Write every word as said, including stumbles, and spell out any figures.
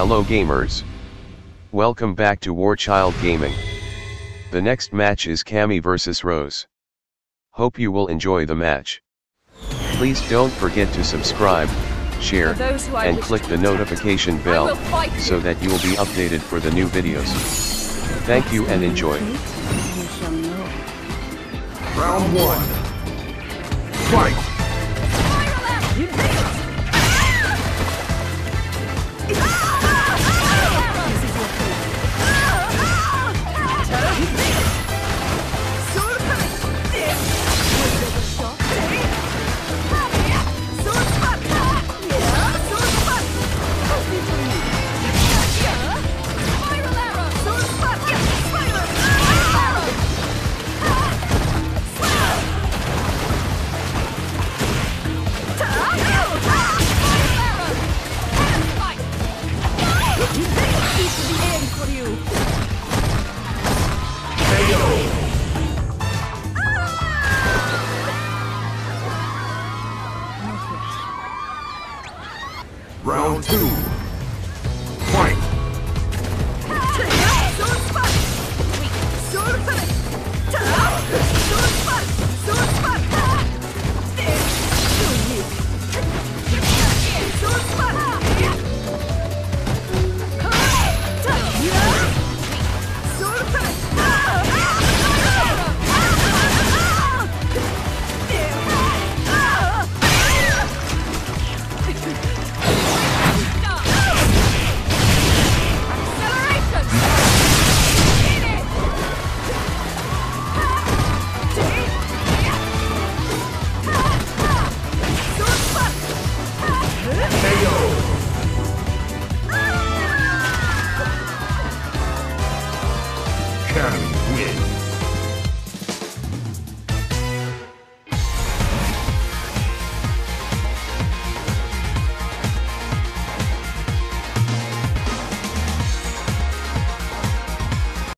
Hello gamers. Welcome back to War Child Gaming. The next match is Cammy versus Rose. Hope you will enjoy the match. Please don't forget to subscribe, share, and click the notification bell, so that you will be updated for the new videos. Thank you and enjoy. Round one. Fight! Round two. Fight! Cammy wins.